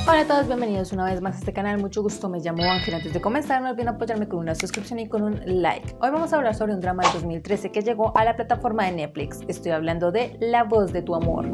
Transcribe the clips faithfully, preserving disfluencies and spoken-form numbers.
Hola a todos, bienvenidos una vez más a este canal, mucho gusto, me llamo Ángel. Antes de comenzar no olviden apoyarme con una suscripción y con un like. Hoy vamos a hablar sobre un drama de dos mil trece que llegó a la plataforma de Netflix. Estoy hablando de La voz de tu amor.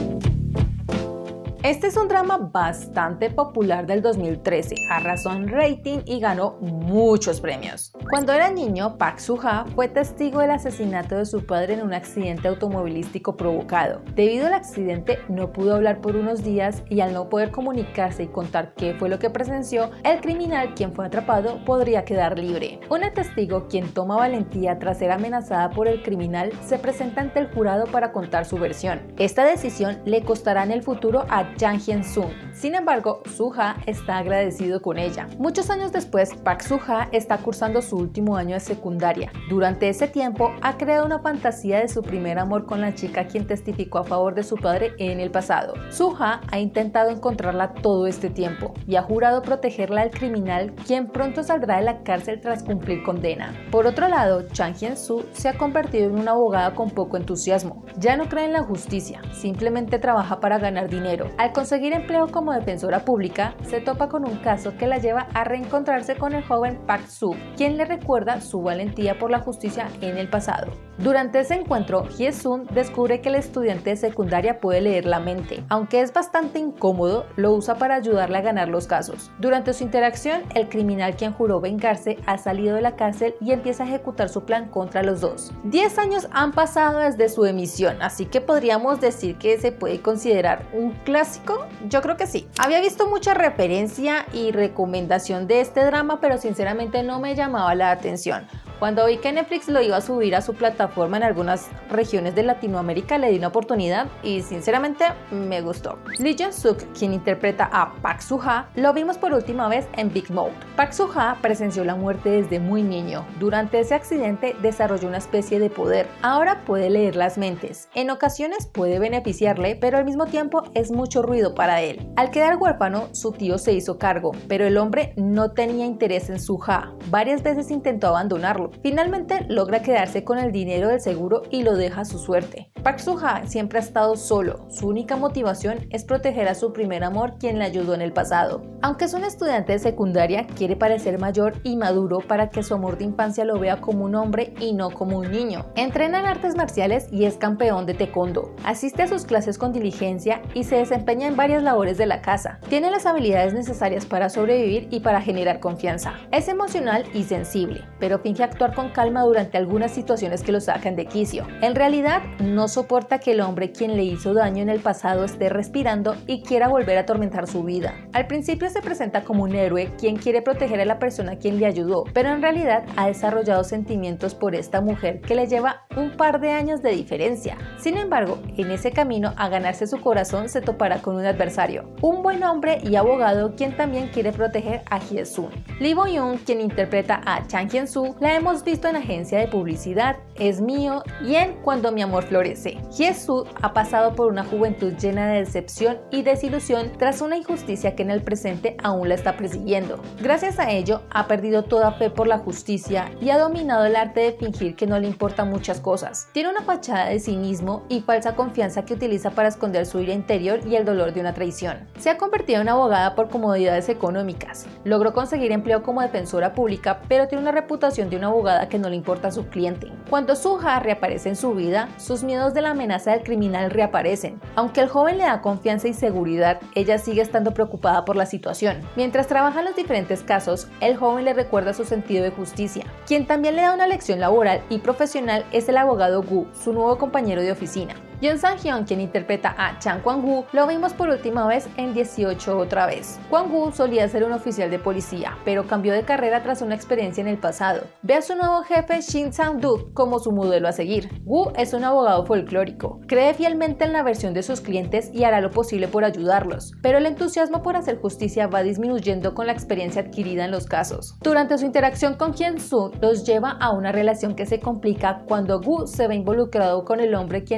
Este es un drama bastante popular del dos mil trece, arrasó en rating y ganó muchos premios. Cuando era niño, Park Soo-ha fue testigo del asesinato de su padre en un accidente automovilístico provocado. Debido al accidente no pudo hablar por unos días y al no poder comunicarse y contar qué fue lo que presenció, el criminal, quien fue atrapado, podría quedar libre. Una testigo, quien toma valentía tras ser amenazada por el criminal, se presenta ante el jurado para contar su versión. Esta decisión le costará en el futuro a Jang Hyun-soo. Sin embargo, Soo-ha está agradecido con ella. Muchos años después, Park Soo-ha está cursando su último año de secundaria. Durante ese tiempo, ha creado una fantasía de su primer amor con la chica quien testificó a favor de su padre en el pasado. Soo-ha ha intentado encontrarla todo este tiempo y ha jurado protegerla del criminal, quien pronto saldrá de la cárcel tras cumplir condena. Por otro lado, Jang Hyun-soo se ha convertido en una abogada con poco entusiasmo. Ya no cree en la justicia, simplemente trabaja para ganar dinero. Al conseguir empleo como defensora pública, se topa con un caso que la lleva a reencontrarse con el joven Park Soo, quien le recuerda su valentía por la justicia en el pasado. Durante ese encuentro, Hye-sun descubre que el estudiante de secundaria puede leer la mente. Aunque es bastante incómodo, lo usa para ayudarle a ganar los casos. Durante su interacción, el criminal, quien juró vengarse, ha salido de la cárcel y empieza a ejecutar su plan contra los dos. Diez años han pasado desde su emisión, así que podríamos decir que se puede considerar un clásico. Yo creo que sí. Había visto mucha referencia y recomendación de este drama, pero sinceramente no me llamaba la atención. Cuando vi que Netflix lo iba a subir a su plataforma en algunas regiones de Latinoamérica, le di una oportunidad y sinceramente me gustó. Lee Jung-suk, quien interpreta a Park Soo-ha, lo vimos por última vez en Big Mouth. Park Soo-ha presenció la muerte desde muy niño. Durante ese accidente desarrolló una especie de poder. Ahora puede leer las mentes. En ocasiones puede beneficiarle, pero al mismo tiempo es mucho ruido para él. Al quedar huérfano, su tío se hizo cargo, pero el hombre no tenía interés en Soo-ha. Varias veces intentó abandonarlo. Finalmente logra quedarse con el dinero del seguro y lo deja a su suerte. Park Soo-ha siempre ha estado solo. Su única motivación es proteger a su primer amor, quien le ayudó en el pasado. Aunque es un estudiante de secundaria, quiere parecer mayor y maduro para que su amor de infancia lo vea como un hombre y no como un niño. Entrena en artes marciales y es campeón de taekwondo. Asiste a sus clases con diligencia y se desempeña en varias labores de la casa. Tiene las habilidades necesarias para sobrevivir y para generar confianza. Es emocional y sensible, pero finge actuar con calma durante algunas situaciones que lo sacan de quicio. En realidad, no soporta que el hombre quien le hizo daño en el pasado esté respirando y quiera volver a atormentar su vida. Al principio se presenta como un héroe quien quiere proteger a la persona a quien le ayudó, pero en realidad ha desarrollado sentimientos por esta mujer que le lleva un par de años de diferencia. Sin embargo, en ese camino a ganarse su corazón se topará con un adversario, un buen hombre y abogado quien también quiere proteger a Hye-sun. Lee Bo-young, quien interpreta a Jang Hyun-soo, la hemos visto en Agencia de Publicidad, Es mío y en Cuando mi amor florece. Hye-sun ha pasado por una juventud llena de decepción y desilusión tras una injusticia que en el presente aún la está persiguiendo. Gracias a ello, ha perdido toda fe por la justicia y ha dominado el arte de fingir que no le importan muchas cosas. Tiene una fachada de cinismo y falsa confianza que utiliza para esconder su ira interior y el dolor de una traición. Se ha convertido en abogada por comodidades económicas. Logró conseguir empleo como defensora pública, pero tiene una reputación de una abogada que no le importa a su cliente. Cuando Soo-ha reaparece en su vida, sus miedos de la amenaza del criminal reaparecen. Aunque el joven le da confianza y seguridad, ella sigue estando preocupada por la situación. Mientras trabaja en los diferentes casos, el joven le recuerda su sentido de justicia. Quien también le da una lección laboral y profesional es el abogado Woo, su nuevo compañero de oficina. Yoon Sang-hyun, quien interpreta a Chang Kwang-woo, lo vimos por última vez en dieciocho otra vez. Kwang-woo solía ser un oficial de policía, pero cambió de carrera tras una experiencia en el pasado. Ve a su nuevo jefe Shin Sang-duk como su modelo a seguir. Woo es un abogado folclórico, cree fielmente en la versión de sus clientes y hará lo posible por ayudarlos, pero el entusiasmo por hacer justicia va disminuyendo con la experiencia adquirida en los casos. Durante su interacción con Hyun-soo, los lleva a una relación que se complica cuando Woo se ve involucrado con el hombre quien le hizo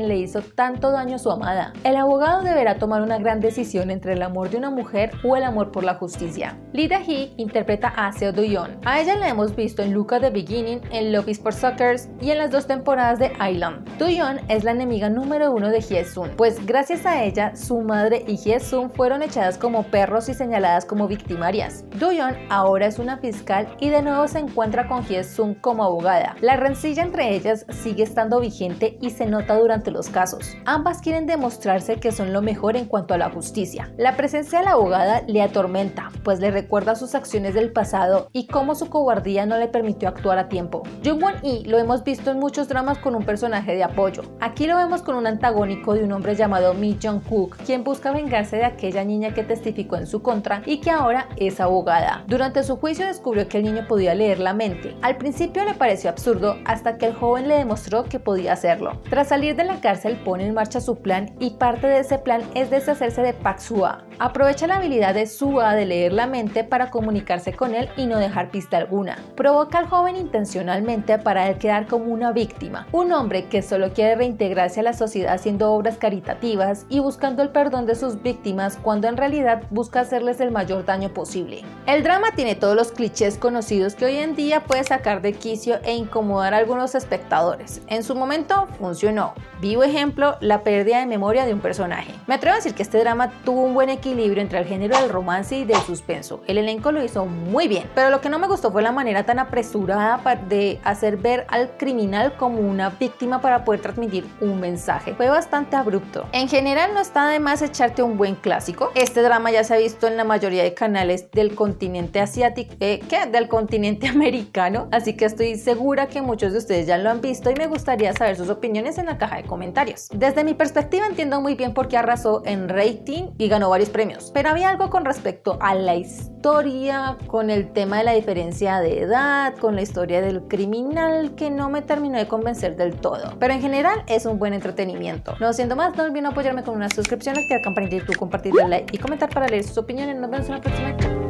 tanto daño a su amada. El abogado deberá tomar una gran decisión entre el amor de una mujer o el amor por la justicia. Lee Da-hee interpreta a Seo Do-yeon. A ella la hemos visto en Look at the Beginning, en Love is for Suckers y en las dos temporadas de Island. Do-yeon es la enemiga número uno de Hye-sun, pues gracias a ella, su madre y Hye-sun fueron echadas como perros y señaladas como victimarias. Do-yeon ahora es una fiscal y de nuevo se encuentra con Hye-sun como abogada. La rencilla entre ellas sigue estando vigente y se nota durante los casos. Ambas quieren demostrarse que son lo mejor en cuanto a la justicia. La presencia de la abogada le atormenta, pues le recuerda sus acciones del pasado y cómo su cobardía no le permitió actuar a tiempo. Jung Won-hee lo hemos visto en muchos dramas con un personaje de apoyo. Aquí lo vemos con un antagónico de un hombre llamado Mi Jung-kook, quien busca vengarse de aquella niña que testificó en su contra y que ahora es abogada. Durante su juicio descubrió que el niño podía leer la mente. Al principio le pareció absurdo hasta que el joven le demostró que podía hacerlo. Tras salir de la cárcel pone en marcha su plan y parte de ese plan es deshacerse de Park Soo-ah. Aprovecha la habilidad de Soo-ah de leer la mente para comunicarse con él y no dejar pista alguna. Provoca al joven intencionalmente para él quedar como una víctima, un hombre que solo quiere reintegrarse a la sociedad haciendo obras caritativas y buscando el perdón de sus víctimas cuando en realidad busca hacerles el mayor daño posible. El drama tiene todos los clichés conocidos que hoy en día puede sacar de quicio e incomodar a algunos espectadores. En su momento funcionó. Vivo ejemplo, la pérdida de memoria de un personaje. Me atrevo a decir que este drama tuvo un buen equilibrio entre el género del romance y del suspenso. El elenco lo hizo muy bien, pero lo que no me gustó fue la manera tan apresurada de hacer ver al criminal como una víctima para poder transmitir un mensaje. Fue bastante abrupto. En general no está de más echarte un buen clásico. Este drama ya se ha visto en la mayoría de canales del continente asiático, eh, ¿qué? Del continente americano, así que estoy segura que muchos de ustedes ya lo han visto y me gustaría saber sus opiniones en la caja de comentarios. Desde mi perspectiva entiendo muy bien por qué arrasó en rating y ganó varios premios, pero había algo con respecto a la historia, con el tema de la diferencia de edad, con la historia del criminal que no me terminó de convencer del todo, pero en general es un buen entretenimiento. No siendo más, no olviden apoyarme con una suscripción, activar la campanita de YouTube, compartir, darle like y comentar para leer sus opiniones. Nos vemos en la próxima.